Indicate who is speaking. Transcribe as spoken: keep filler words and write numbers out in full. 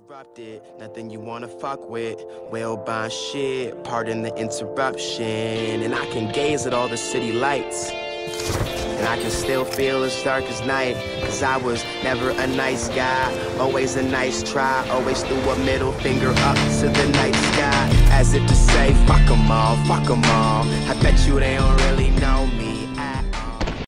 Speaker 1: Interrupted, nothing you wanna fuck with. Well-bond shit, pardon the interruption. And I can gaze at all the city lights, and I can still feel as dark as night. Cause I was never a nice guy, always a nice try. Always threw a middle finger up to the night sky, as if to say, fuck 'em all, fuck 'em all. I bet you they don't really